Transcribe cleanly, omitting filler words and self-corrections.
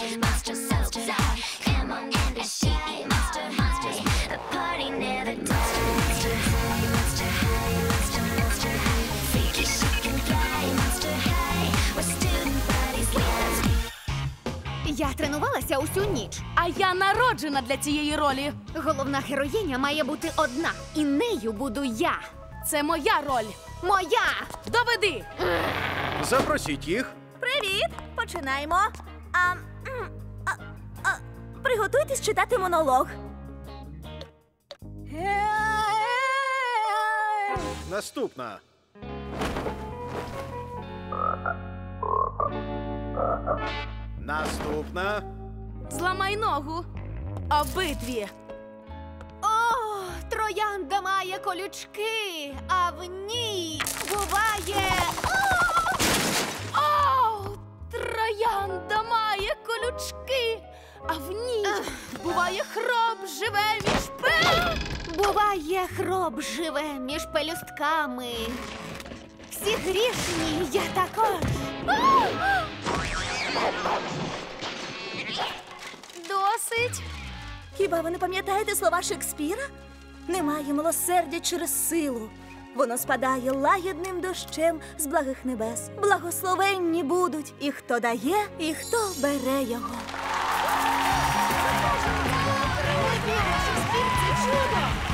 Я тренувалася усю ніч. А я народжена для цієї ролі. Головна героїня має бути одна, і нею буду я. Це моя роль. Моя! Доведи! Запросіть їх. Привіт! Починаємо. Приготуйтесь читати монолог. Наступна. Наступна. Зламай ногу. Обидві. О, троянда має колючки, а в ній буває... О, троянда має колючки, а в ній буває хроб живе між Буває, хроб живе між пелюстками. Всі грішні, я також. Досить. Хіба ви не пам'ятаєте слова Шекспіра? Немає милосердя через силу. Воно спадає лагідним дощем з благих небес. Благословенні будуть і хто дає, і хто бере його. Шекспір – це чудо!